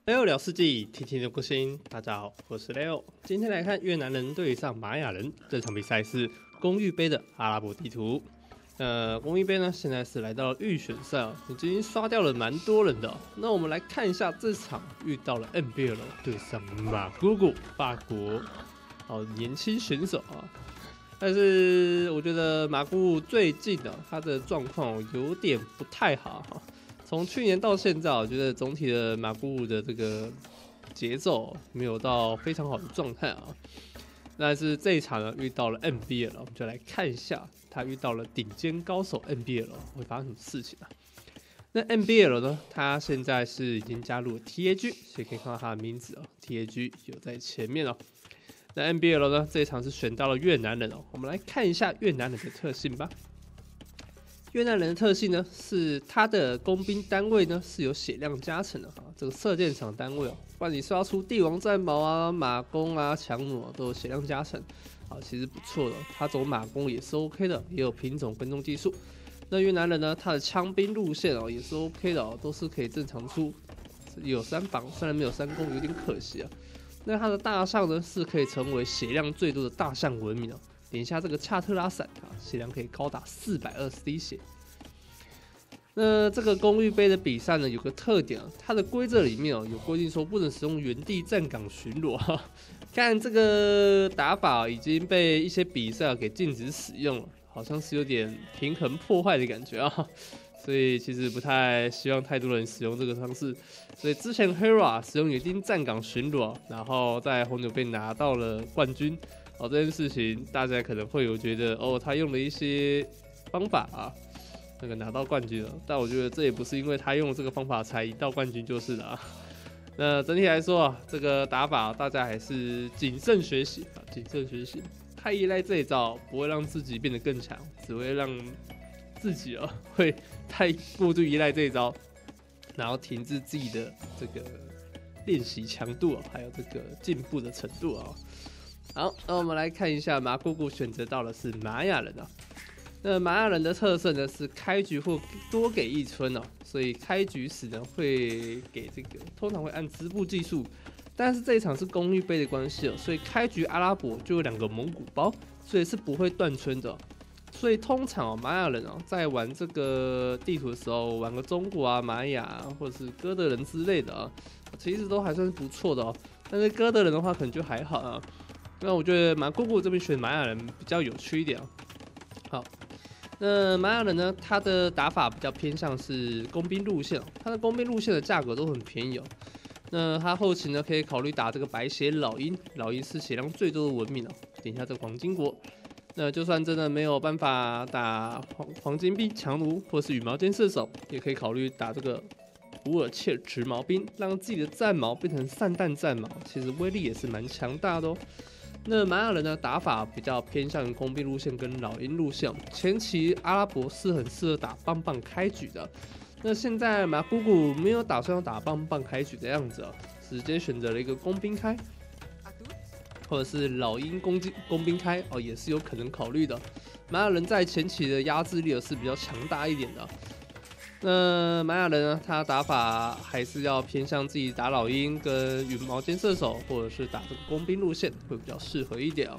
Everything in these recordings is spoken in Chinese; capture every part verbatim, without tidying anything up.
Leo 聊世纪，天天聊更新。大家好，我是 Leo。今天来看越南人对上玛雅人，这场比赛是公寓杯的阿拉伯地图。呃，公寓杯呢，现在是来到了预选赛哦，已经刷掉了蛮多人的哦。那我们来看一下这场遇到了 N B L 对上马姑姑，法国哦年轻选手啊。但是我觉得马姑姑最近的、哦、他的状况有点不太好哈。从去年到现在，我觉得总体的马姑姑的这个节奏没有到非常好的状态啊。但是这一场呢，遇到了 N B L， 我们就来看一下他遇到了顶尖高手 N B L 会发生什么事情啊？那 N B L 呢，他现在是已经加入了 T A G， 所以可以看到他的名字哦 ，T A G 有在前面哦。那 N B L 呢，这一场是选到了越南人哦，我们来看一下越南人的特性吧。越南人的特性呢，是他的工兵单位呢是有血量加成的哈，这个射箭场单位哦，不管你刷出帝王战矛啊、马弓啊、强弩、啊、都有血量加成，啊，其实不错的。他走马弓也是 OK 的，也有品种跟踪技术。那越南人呢，他的枪兵路线哦也是 OK 的哦，都是可以正常出，有三防，虽然没有三攻，有点可惜啊。那他的大象呢，是可以成为血量最多的大象文明哦。点一下这个恰特拉伞啊，血量可以高达四百二十滴血。那这个公寓杯的比赛呢，有个特点啊，它的规则里面哦有规定说不能使用原地站岗巡逻哈。看这个打法已经被一些比赛给禁止使用了，好像是有点平衡破坏的感觉啊。所以其实不太希望太多人使用这个方式。所以之前 Hera 使用原地站岗巡逻，然后在红牛杯拿到了冠军。哦，这件事情大家可能会有觉得哦，他用了一些方法啊，那个拿到冠军了。但我觉得这也不是因为他用了这个方法才一到冠军就是的啊。那整体来说啊，这个打法大家还是谨慎学习啊，谨慎学习。太依赖这一招不会让自己变得更强，只会让自己啊会太过度依赖这一招，然后停滞自己的这个练习强度啊，还有这个进步的程度啊。好，那我们来看一下马姑姑选择到的是玛雅人啊。那玛雅人的特色呢是开局或多给一村哦，所以开局时呢会给这个，通常会按织布技术，但是这一场是公寓杯的关系哦，所以开局阿拉伯就有两个蒙古包，所以是不会断村的、哦。所以通常哦，玛雅人哦在玩这个地图的时候，玩个中国啊、玛雅、啊、或者是哥德人之类的啊，其实都还算是不错的哦。但是哥德人的话可能就还好啊。那我觉得马姑姑这边选玛雅人比较有趣一点啊。好，那玛雅人呢，他的打法比较偏向是工兵路线哦，他的工兵路线的价格都很便宜哦。那他后期呢可以考虑打这个白血老鹰，老鹰是血量最多的文明哦。点一下这个黄金国，那就算真的没有办法打黄黄金兵、强弩或是羽毛箭射手，也可以考虑打这个乌尔切直矛兵，让自己的战矛变成散弹战矛，其实威力也是蛮强大的哦。那玛雅人呢，打法比较偏向于工兵路线跟老鹰路线。前期阿拉伯是很适合打棒棒开局的，那现在马姑姑没有打算要打棒棒开局的样子哦，直接选择了一个工兵开，或者是老鹰工工兵开哦，也是有可能考虑的。玛雅人在前期的压制力是比较强大一点的。那玛雅人呢，他打法还是要偏向自己打老鹰跟羽毛箭射手，或者是打这个工兵路线会比较适合一点哦。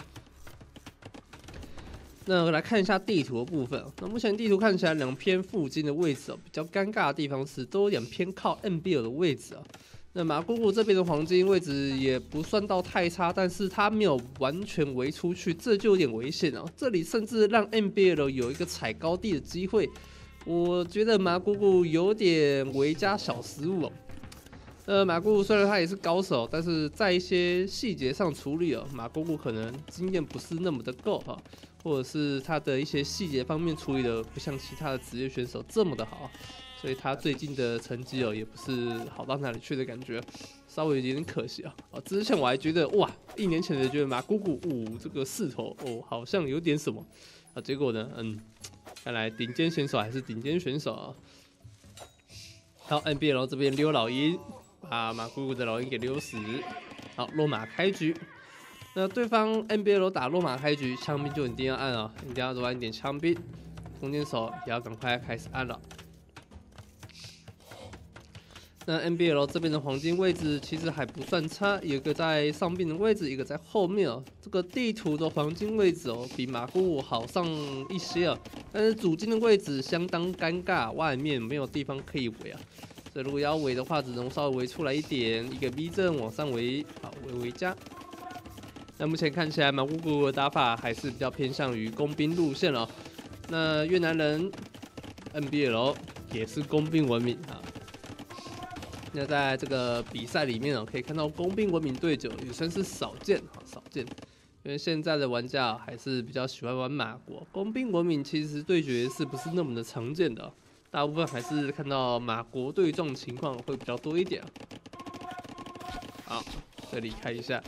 那我来看一下地图的部分。那目前地图看起来两边附近的位置哦，比较尴尬的地方是都有点偏靠 N B L 的位置啊。那马姑姑这边的黄金位置也不算到太差，但是他没有完全围出去，这就有点危险哦。这里甚至让 N B L 有一个踩高地的机会。我觉得马姑姑有点违加小失误哦。呃，马姑姑虽然他也是高手，但是在一些细节上处理哦，马姑姑可能经验不是那么的够哈，或者是他的一些细节方面处理的不像其他的职业选手这么的好，所以他最近的成绩哦也不是好到哪里去的感觉，稍微有点可惜啊。哦，之前我还觉得哇，一年前的觉得马姑姑哦这个势头哦好像有点什么啊，结果呢，嗯。看来顶尖选手还是顶尖选手啊。好 ，N B L 这边溜老鹰，把马姑姑的老鹰给溜死。好，落马开局。那对方 N B L 打落马开局，枪兵就一定要按啊，一定要多按一点枪兵。弓箭手也要赶快开始按了。 那 N B L 这边的黄金位置其实还不算差，有一个在上边的位置，一个在后面哦。这个地图的黄金位置哦，比马古好上一些哦，但是主金的位置相当尴尬，外面没有地方可以围啊。所以如果要围的话，只能稍微围出来一点，一个 V 阵往上围，好围围加。那目前看起来马古古的打法还是比较偏向于工兵路线哦。那越南人 N B L 也是工兵文明啊。那在这个比赛里面哦，可以看到工兵文明对决也算是少见哈，少见。因为现在的玩家还是比较喜欢玩马国，工兵文明其实对决是不是那么的常见的？大部分还是看到马国对撞情况会比较多一点。好，这里看一下。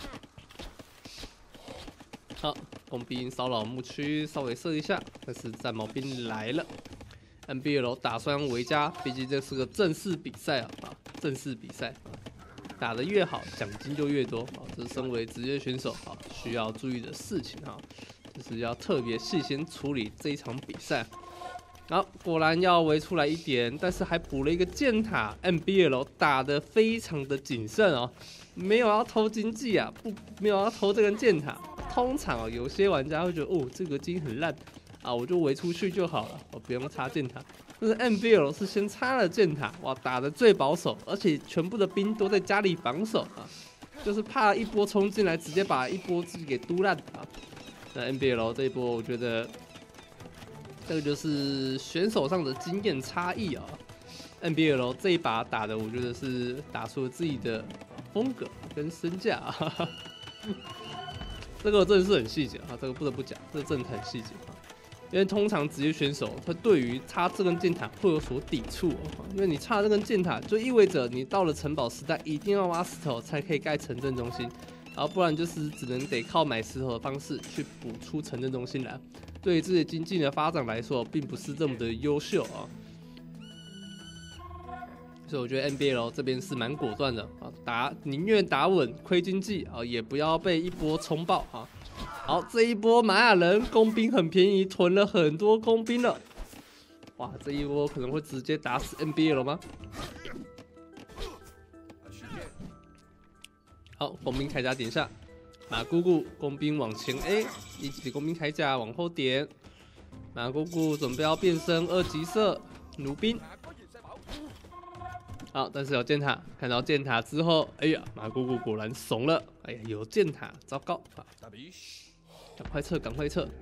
好，工兵骚扰牧区稍微射一下，但是战矛兵来了。N B L 打算围加，毕竟这是个正式比赛啊，啊，正式比赛，打得越好，奖金就越多啊。这是身为职业选手啊需要注意的事情哈，就是要特别细心处理这一场比赛。好，果然要围出来一点，但是还补了一个箭塔。N B L 打得非常的谨慎哦，没有要偷经济啊，不，没有要偷这根箭塔。通常哦，有些玩家会觉得哦，这个金很烂。啊，我就围出去就好了，我不用插箭塔。但是 N B L 是先插了箭塔，哇，打得最保守，而且全部的兵都在家里防守啊，就是怕一波冲进来，直接把一波自己给嘟烂啊。那 N B L 这一波，我觉得这个就是选手上的经验差异啊。N B L 这一把打的，我觉得是打出了自己的风格跟身价啊。这个真的是很细节啊，这个不得不讲，这个真的很细节啊。因为通常职业选手他对于插这根箭塔会有所抵触哦，因为你插这根箭塔就意味着你到了城堡时代一定要挖石头才可以盖城镇中心，然后不然就是只能得靠买石头的方式去补出城镇中心来。对于自己经济的发展来说，并不是这么的优秀啊。所以我觉得 N B L 这边是蛮果断的啊，打宁愿打稳亏经济啊，也不要被一波冲爆啊。好，这一波玛雅人工兵很便宜，囤了很多工兵了。哇，这一波可能会直接打死 N B L 吗？好，工兵铠甲点下，马姑姑工兵往前 A， 一级工兵铠甲往后点，马姑姑准备要变身二级射弩兵。好，但是有箭塔，看到箭塔之后，哎呀，马姑姑果然怂了。哎呀，有箭塔，糟糕啊！赶快撤，赶快撤！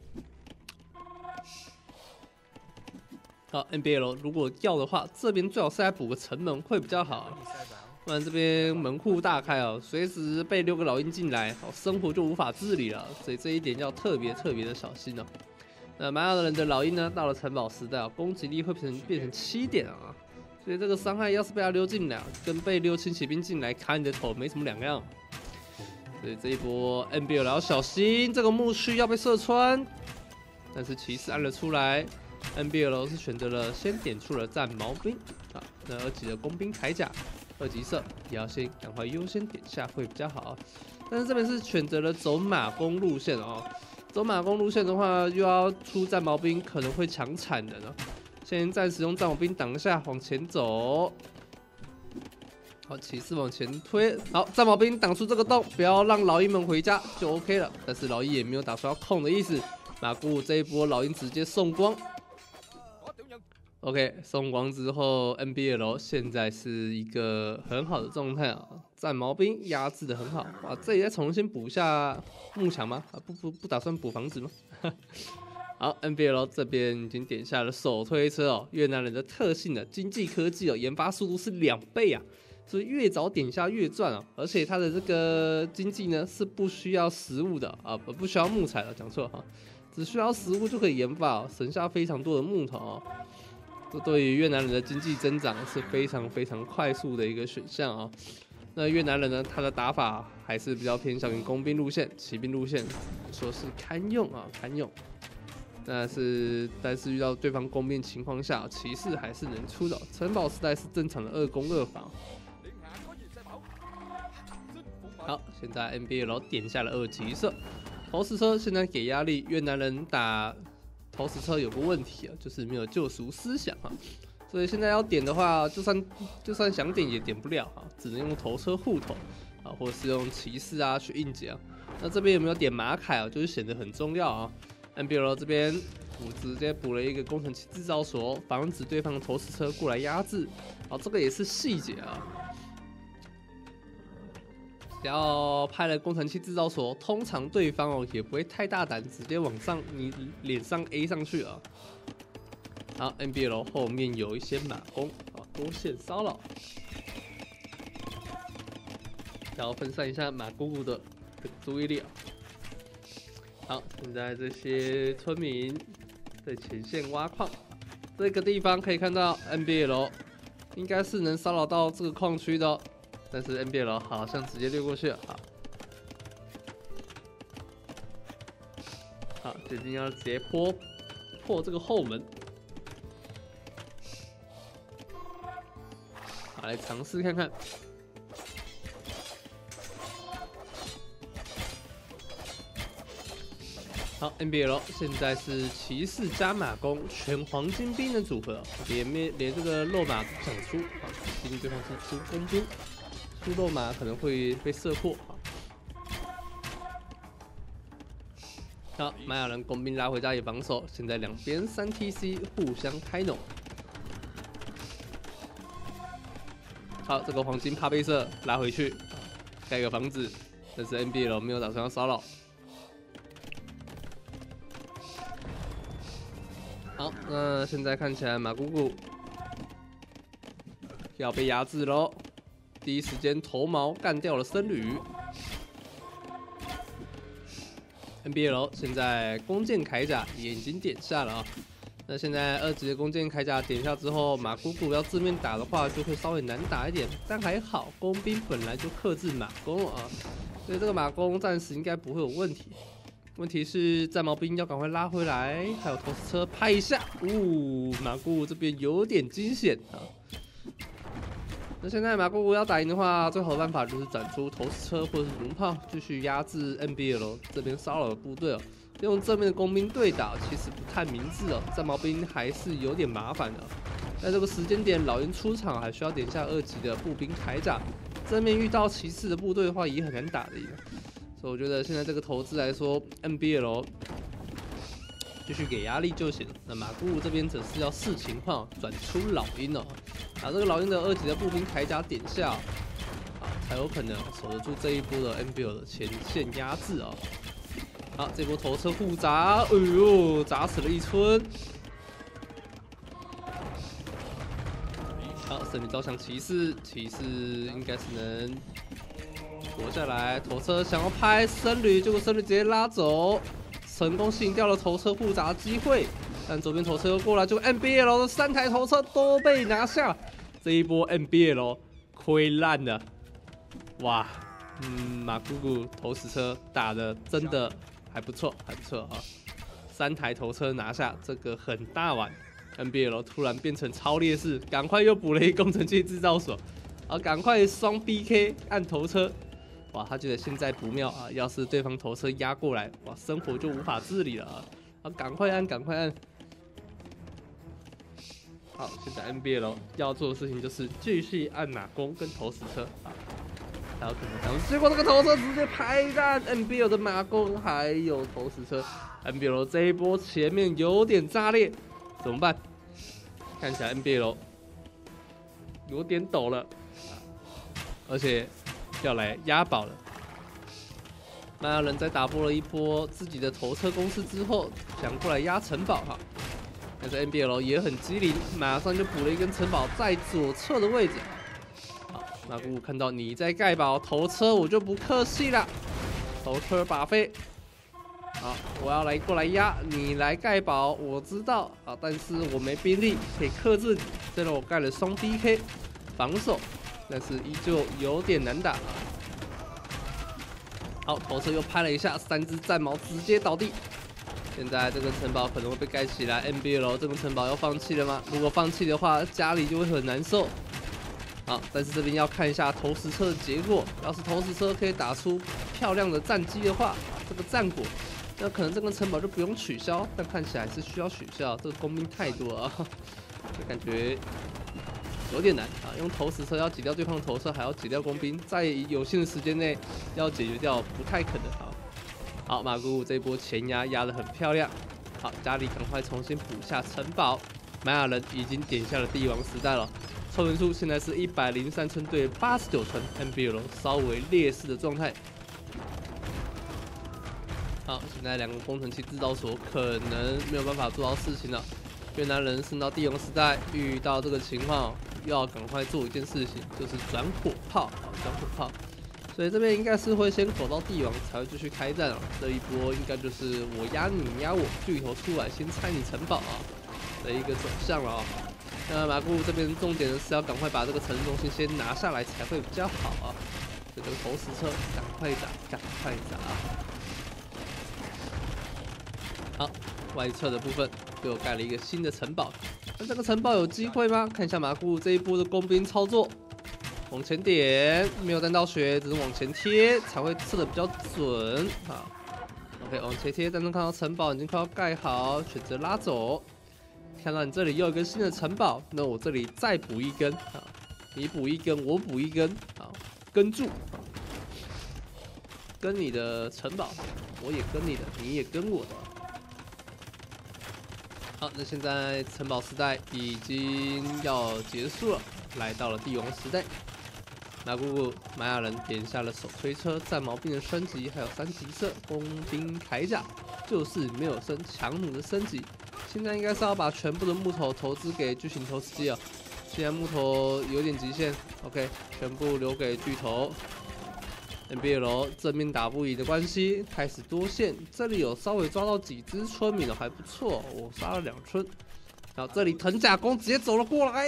好 ，N B L 如果要的话，这边最好是来补个城门会比较好，不然这边门户大开哦，随时被六个老鹰进来，好，生活就无法自理了。所以这一点要特别特别的小心哦。那玛雅人的老鹰呢，到了城堡时代，攻击力会变成变成七点啊。所以这个伤害要是被他溜进来，跟被溜轻骑兵进来砍你的头没什么两样。所以这一波 N B L 要小心，这个墓区要被射穿。但是骑士按了出来 ，N B L 是选择了先点出了战矛兵啊，那二级的工兵铠甲，二级射也要先赶快优先点下会比较好。但是这边是选择了走马弓路线哦，走马弓路线的话又要出战矛兵，可能会抢惨人哦。先暂时用战矛兵挡一下，往前走。好，骑士往前推。好，战矛兵挡出这个洞，不要让老鹰们回家就 OK 了。但是老鹰也没有打算要控的意思。马姑这一波老鹰直接送光。OK， 送光之后 ，N B L 现在是一个很好的状态啊，战矛兵压制的很好。哇，这里再重新补下幕墙吗？啊，不不不打算补房子吗？好 ，N B L 这边已经点下了手推车哦，越南人的特性的经济科技哦，研发速度是两倍啊，所以越早点下越赚哦。而且它的这个经济呢是不需要食物的啊，不不需要木材了，讲错哈，只需要食物就可以研发哦，省下非常多的木头哦。这对于越南人的经济增长是非常非常快速的一个选项啊。那越南人呢，他的打法还是比较偏向于工兵路线、骑兵路线，说是堪用啊，堪用。但是，但是遇到对方工兵情况下，骑士还是能出的。城堡时代是正常的二攻二防。好，现在 N B L 点下了二级射，投石车现在给压力，越南人打投石车有个问题啊，就是没有救赎思想啊， 所以现在要点的话，就算就算想点也点不了啊，只能用头车护头啊，或者是用骑士啊去应急啊。那这边有没有点马凯啊？就是显得很重要啊。N B L 这边补直接补了一个工程器制造所，防止对方的投石车过来压制。好，这个也是细节啊。只要拍了工程器制造所，通常对方哦也不会太大胆，直接往上你脸上 A 上去啊。好 ，N B L 后面有一些马弓啊，多线骚扰，然后分散一下马姑姑的注意力啊。好，现在这些村民在前线挖矿，这个地方可以看到 N B L 应该是能骚扰到这个矿区的、哦，但是 N B L 好像直接掠过去了。好，好，决定要直接破破这个后门。好，来尝试看看。好 ，N B L 现在是骑士加马弓全黄金兵的组合，连面连这个肉马都不想出啊，毕竟对方是出工兵，出肉马可能会被射破啊。好，玛雅人工兵拉回家里防守，现在两边三 T C 互相开农。好，这个黄金怕被射，拉回去，盖个房子，但是 N B L 没有打算要骚扰。好，那现在看起来马姑姑要被压制喽。第一时间头毛干掉了僧侣。N B L 现在弓箭铠甲也已经点下了啊。那现在二级的弓箭铠甲点下之后，马姑姑要正面打的话，就会稍微难打一点。但还好，工兵本来就克制马弓啊，所以这个马弓暂时应该不会有问题。问题是战矛兵要赶快拉回来，还有投石车拍一下。呜、哦，马姑姑这边有点惊险啊。那现在马姑姑要打赢的话，最好的办法就是转出投石车或者是弩炮，继续压制 N B L 这边骚扰的部队哦。用正面的工兵对打其实不太明智哦，战矛兵还是有点麻烦的。在这个时间点，老鹰出场还需要点下二级的步兵铠甲，正面遇到骑士的部队的话也很难打的赢。所以我觉得现在这个投资来说 ，N B L 继续给压力就行了。那马姑姑这边则是要视情况转出老鹰哦，把这个老鹰的二级的步兵铠甲点下，啊，才有可能守得住这一波的 N B L 的前线压制啊。好，这波头车互砸，哎呦，砸死了一村。好，圣女招向骑士，骑士应该是能活下来。头车想要拍僧侣，结果僧侣直接拉走，成功吸引掉了头车互砸机会。但左边头车又过来，就 N B L 的三台头车都被拿下。这一波 N B L 亏烂了，哇，嗯，马姑姑投石车打的真的还不错，还不错啊！三台头车拿下，这个很大碗。N B L 突然变成超劣势，赶快又补了一工程器制造所，啊，赶快双 B K 按头车。哇，他觉得现在不妙啊！要是对方头车压过来，哇，生活就无法自理了啊！啊，赶快按，赶快按！好，现在 N B L 要做的事情就是继续按马弓跟投石车啊，才有可能成功。结果这个投车直接拍烂 N B L 的马弓还有投石车 ，N B L 这一波前面有点炸裂，怎么办？看起来 N B L 有点抖了，啊、而且要来押宝了。玛雅人在打破了一波自己的头车攻势之后，想过来压城堡哈。但是 N B L 也很机灵，马上就补了一根城堡在左侧的位置。好，马姑姑看到你在盖堡，头车我就不客气了，头车把飞。好，我要来过来压，你来盖堡，我知道啊，但是我没兵力可以克制你。虽然我盖了双 D K 防守，但是依旧有点难打。好，头车又拍了一下，三只战矛直接倒地。现在这个城堡可能会被盖起来 ，N B L 这个城堡要放弃了吗？如果放弃的话，家里就会很难受。好，但是这边要看一下投石车的结果。要是投石车可以打出漂亮的战绩的话，这个战果，那可能这个城堡就不用取消。但看起来是需要取消，这个工兵太多了啊。 感觉有点难啊。用投石车要解掉对方的投射，还要解掉工兵，在有限的时间内要解决掉，不太可能啊。好，马姑姑这一波前压压得很漂亮。好，家里赶快重新补下城堡。玛雅人已经点下了帝王时代了。 凑人数现在是一百零三村对八十九村 ，N B L 稍微劣势的状态。好，现在两个工程器制造所可能没有办法做到事情了。越南人升到帝王时代，遇到这个情况，要赶快做一件事情，就是转火炮，转火炮。所以这边应该是会先口到帝王，才会继续开战啊。这一波应该就是我压你，你压我，巨头出来先拆你城堡啊的一个走向了啊。 那马姑这边重点是要赶快把这个城市中心先拿下来才会比较好啊！这个投石车赶快打，赶快打！好，外侧的部分被我盖了一个新的城堡，那这个城堡有机会吗？看一下马姑这一波的工兵操作，往前点，没有弹到血，只是往前贴才会射的比较准啊。OK， 往前贴，但是看到城堡已经快要盖好，选择拉走。 看到你这里又有一根新的城堡，那我这里再补一根啊！你补一根，我补一根啊，跟住啊，跟你的城堡，我也跟你的，你也跟我的。好，那现在城堡时代已经要结束了，来到了帝王时代。马姑姑玛雅人点下了手推车、战矛兵的升级，还有三级射、工兵铠甲，就是没有升强弩的升级。 现在应该是要把全部的木头投资给巨型投石机啊！现在木头有点极限 ，OK， 全部留给巨头。N B L 正面打不赢的关系，开始多线。这里有稍微抓到几只村民了，还不错，我杀了两村。然后这里藤甲弓直接走了过来。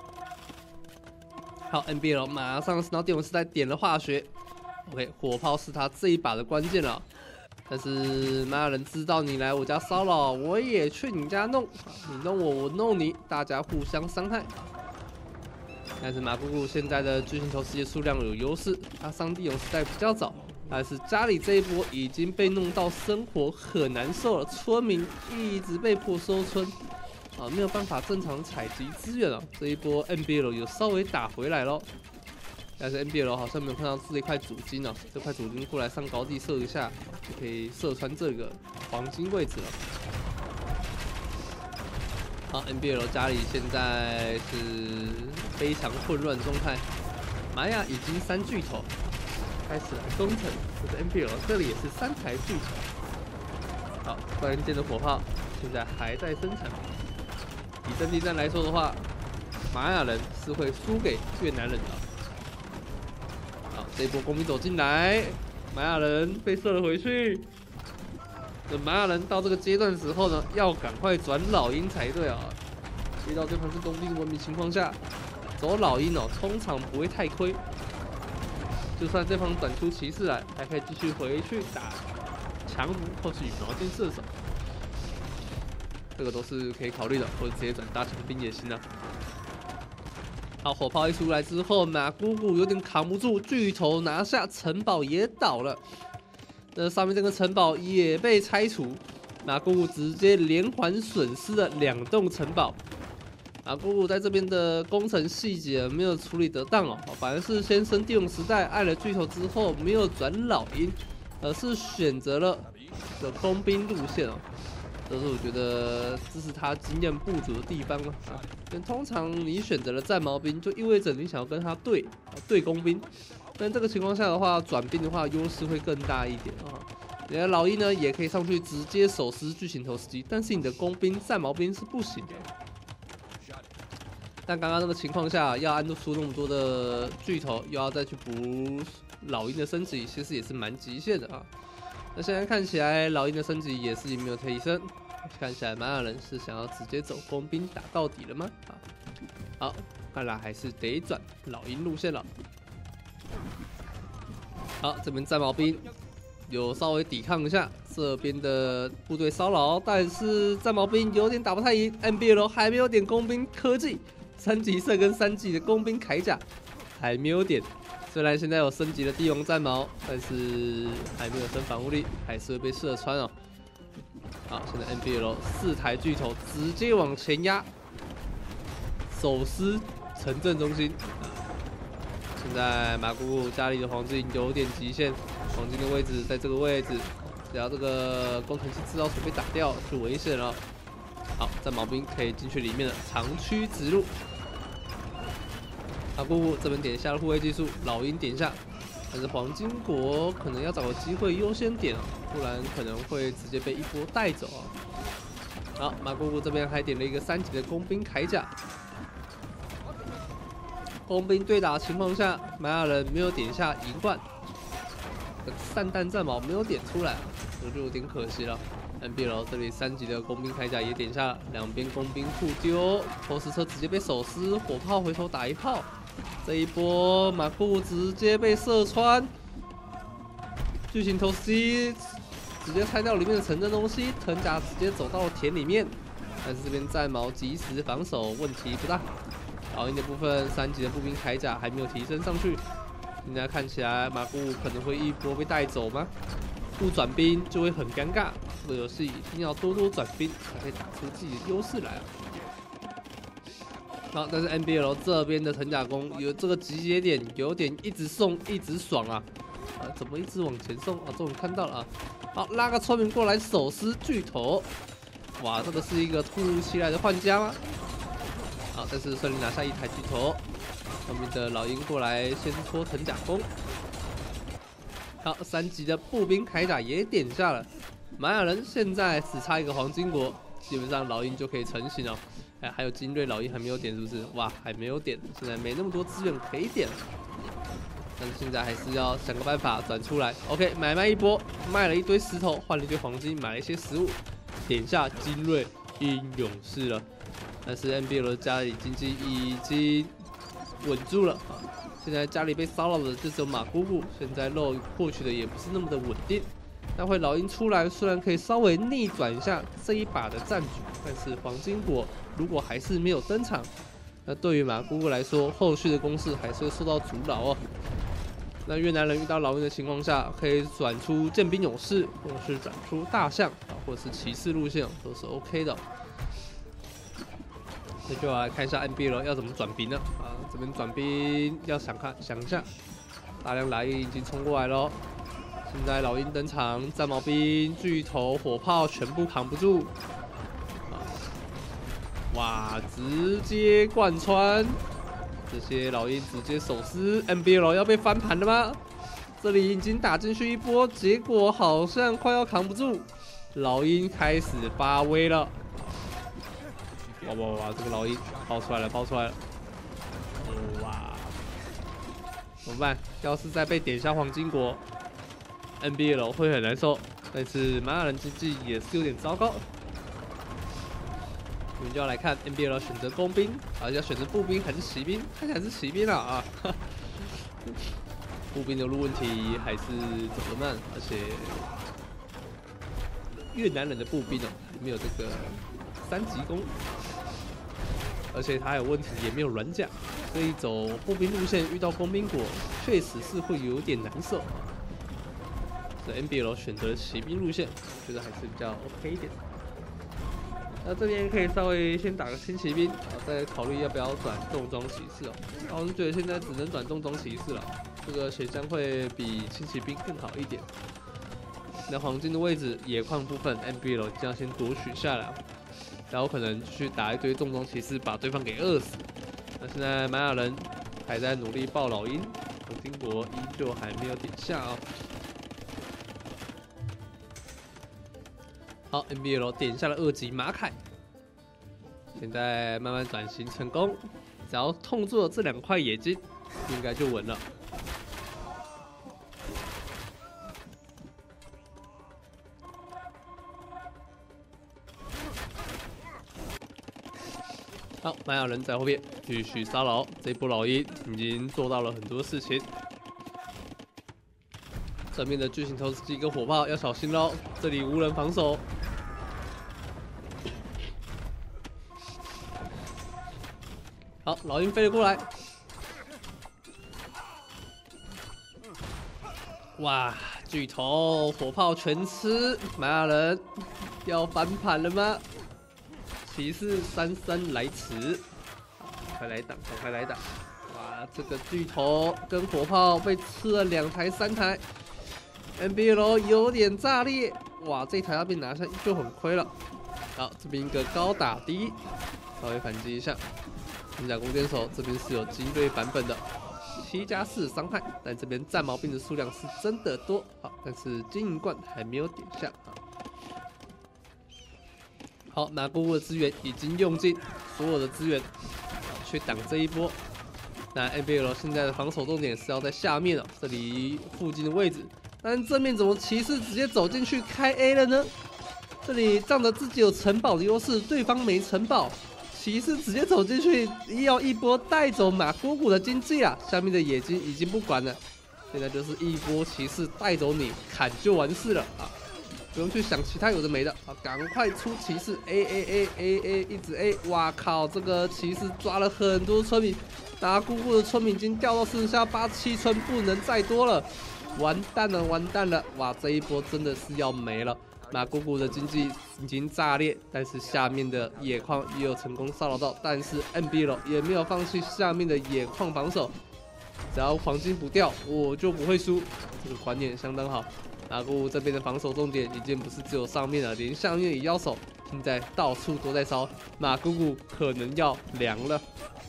好 ，N B L 马上升到电文时代点了化学 ，OK， 火炮是他这一把的关键了。 但是玛雅人知道你来我家骚扰，我也去你家弄，你弄我，我弄你，大家互相伤害。但是马姑姑现在的巨型投石机数量有优势，他上帝勇时代比较早，但是家里这一波已经被弄到生活很难受了，村民一直被迫收村，啊，没有办法正常采集资源了。这一波 N B L 有稍微打回来咯。 但是 N B L 好像没有看到这一块主金哦，这块主金过来上高地射一下，就可以射穿这个黄金位置了。好 ，N B L 家里现在是非常混乱状态，玛雅已经三巨头开始来攻城，这是 N B L 这里也是三台巨头。好，关键的火炮现在还在生产。以阵地战来说的话，玛雅人是会输给越南人的。 这一波工兵走进来，玛雅人被射了回去。那玛雅人到这个阶段的时候呢，要赶快转老鹰才对啊！遇到对方是工兵文明情况下，走老鹰哦，通常不会太亏。就算对方转出骑士来，还可以继续回去打强弩或是羽毛箭射手，这个都是可以考虑的，或者直接转大强兵也行啊。 好，火炮一出来之后，马姑姑有点扛不住，巨头拿下城堡也倒了。那上面这个城堡也被拆除，马姑姑直接连环损失了两栋城堡。马姑姑在这边的工程细节没有处理得当哦，反而是先升帝王时代按了巨头之后没有转老鹰，而是选择了的工兵路线哦。 这是我觉得这是他经验不足的地方了啊！因为通常你选择了战矛兵，就意味着你想要跟他对对工兵，但这个情况下的话，转兵的话优势会更大一点啊。你的老鹰呢也可以上去直接手撕巨型投石机，但是你的工兵战矛兵是不行的。但刚刚那个情况下，要按出那么多的巨头，又要再去补老鹰的升级，其实也是蛮极限的啊。 那现在看起来，老鹰的升级也是没有提升。看起来玛雅人是想要直接走工兵打到底了吗？啊，好，看来还是得转老鹰路线了。好，这边战矛兵有稍微抵抗一下这边的部队骚扰，但是战矛兵有点打不太赢。N B L 还没有点工兵科技，三级射跟三级的工兵铠甲还没有点。 虽然现在有升级的帝王战矛，但是还没有升防护力，还是会被射穿哦。好，现在 N B L 四台巨头直接往前压。 手撕城镇中心。啊，现在马姑姑家里的黄金有点极限，黄金的位置在这个位置，只要这个工程器制造所被打掉就危险了。好，战矛兵可以进去里面的长驱直入。马姑姑这边点下了护卫技术，老鹰点下。 但是黄金国可能要找个机会优先点哦，不然可能会直接被一波带走啊。好，马姑姑这边还点了一个三级的工兵铠甲。工兵对打的情况下，玛雅人没有点下银冠，散弹战矛没有点出来啊，这就有点可惜了。N B L 这里三级的工兵铠甲也点下了，两边工兵互丢，投石车直接被手撕，火炮回头打一炮。 这一波马库直接被射穿，巨型投石机直接拆掉里面的城镇东西，藤甲直接走到了田里面，但是这边战矛及时防守，问题不大。老鹰的部分，三级的步兵铠甲还没有提升上去，现在看起来马库可能会一波被带走吗？不转兵就会很尴尬，这个游戏一定要多多转兵，才可以打出自己的优势来啊。 好，但是 N B L 这边的藤甲弓有这个集结点，有点一直送一直爽啊！啊，怎么一直往前送啊？终于看到了啊！好，拉个村民过来手撕巨头，哇，这个是一个突如其来的换家吗？好，但是顺利拿下一台巨头，后面的老鹰过来先戳藤甲弓。好，三级的步兵铠甲也点下了，玛雅人现在只差一个黄金国，基本上老鹰就可以成型了。 哎，还有精锐老鹰还没有点，是不是？哇，还没有点，现在没那么多资源可以点，但是现在还是要想个办法转出来。OK， 买卖一波，卖了一堆石头，换了一堆黄金，买了一些食物，点下精锐英勇士了。但是 N B L 的家里经济已经稳住了啊，现在家里被骚扰的就只有马姑姑，现在肉获取的也不是那么的稳定。 那会老鹰出来，虽然可以稍微逆转一下这一把的战局，但是黄金国如果还是没有登场，那对于马姑姑来说，后续的攻势还是会受到阻挠哦。那越南人遇到老鹰的情况下，可以转出剑兵勇士，或者是转出大象啊，或者是骑士路线都是 OK 的。那就来看一下 N B L 要怎么转兵呢？啊，这边转兵要想看想一下，大量来鹰已经冲过来喽。 现在老鹰登场，战矛兵、巨头、火炮全部扛不住，啊！哇，直接贯穿，这些老鹰直接手撕 ，N B L 要被翻盘了吗？这里已经打进去一波，结果好像快要扛不住，老鹰开始发威了。哇哇哇！这个老鹰爆出来了，爆出来了！哇，怎么办？要是再被点下黄金国。 N B L 会很难受，但是玛雅人经济也是有点糟糕。我们就要来看 N B L 选择工兵，啊，要选择步兵还是骑兵？看起来是骑兵啊啊！步兵的路问题还是走得慢，而且越南人的步兵哦，没有这个三级弓，而且他还有问题，也没有软甲，所以走步兵路线遇到工兵国，确实是会有点难受。 N B L 选择骑兵路线，我觉得还是比较 OK 一点。那这边可以稍微先打个轻骑兵，啊，再考虑要不要转重装骑士哦。我是觉得现在只能转重装骑士了，这个血将会比轻骑兵更好一点。那黄金的位置，野矿部分 N B L 将先夺取下来，然后可能去打一堆重装骑士，把对方给饿死。那现在玛雅人还在努力爆老鹰，黄金国依旧还没有点下哦。 好 ，N B L 点下了二级马凯，现在慢慢转型成功，只要痛住了这两块野金，应该就稳了。好，玛雅人在后面继续骚扰，这一波老鹰已经做到了很多事情。 正面的巨型投石机跟火炮要小心喽，这里无人防守。好，老鹰飞了过来，哇，巨头火炮全吃，玛雅人要翻盘了吗？骑士姗姗来迟， 快来打，赶快来打！哇，这个巨头跟火炮被吃了两台、三台 ，N B L 有点炸裂。哇，这台要被拿下就很亏了。好，这边一个高打低，稍微反击一下。真假弓箭手这边是有精锐版本的，七加四伤害，但这边战矛兵的数量是真的多。好，但是金银冠还没有点下。好，马姑姑的资源已经用尽所有的资源，去挡这一波。那 N B L 现在的防守重点是要在下面哦，这里附近的位置。但正面怎么骑士直接走进去开 A 了呢？这里仗着自己有城堡的优势，对方没城堡，骑士直接走进去，要一波带走马姑姑的经济啊！下面的野金已经不管了，现在就是一波骑士带走你，砍就完事了啊！不用去想其他有的没的啊，赶快出骑士 A A A A A 一直 A！ 哇靠，这个骑士抓了很多村民，马姑姑的村民已经掉到剩下八七村，不能再多了。完蛋了，完蛋了！哇，这一波真的是要没了。马姑姑的经济已经炸裂，但是下面的野矿也有成功骚扰到，但是 N B L 也没有放弃下面的野矿防守。只要黄金不掉，我就不会输。这个观念相当好。马姑姑这边的防守重点已经不是只有上面了，连下面也要守。现在到处都在烧，马姑姑可能要凉了。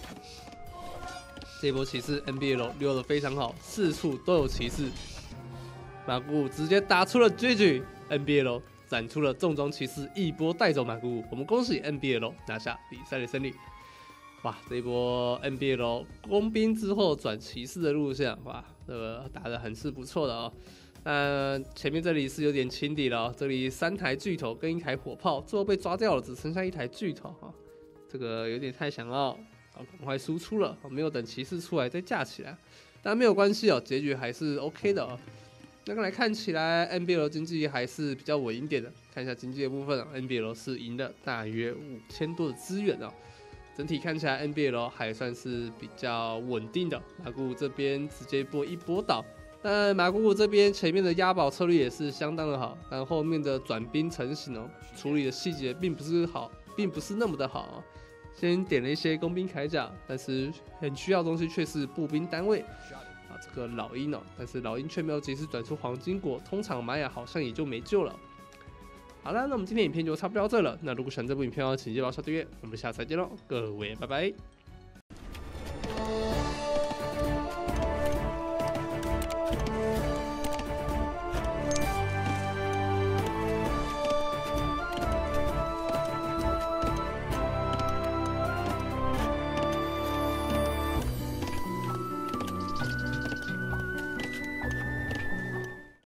这波骑士 N B L 溜得非常好，四处都有骑士。马姑姑直接打出了 G G，N B L 展出了重装骑士，一波带走马姑姑。我们恭喜 N B L 拿下比赛的胜利。哇，这一波 N B L 工兵之后转骑士的路线，哇，这个打得很是不错的哦。那前面这里是有点轻敌了哦，这里三台巨头跟一台火炮，最后被抓掉了，只剩下一台巨头哈，这个有点太想要赶快输出了，没有等骑士出来再架起来。但没有关系哦，结局还是 OK 的哦。那个来看起来 N B L 经济还是比较稳一点的。看一下经济的部分、啊、，N B L 是赢了大约五千多的资源哦。整体看起来 N B L 还算是比较稳定的。马姑姑这边直接波一波倒，但马姑姑这边前面的押宝策略也是相当的好，但后面的转兵成型哦，处理的细节并不是好，并不是那么的好、哦。先点了一些工兵铠甲，但是很需要的东西却是步兵单位。啊，这个老鹰哦，但是老鹰却没有及时转出黄金果，通常玛雅好像也就没救了。好了，那我们今天影片就差不多到这了。那如果喜欢这部影片的话，请记得帮我订阅，我们下次再见喽，各位拜拜。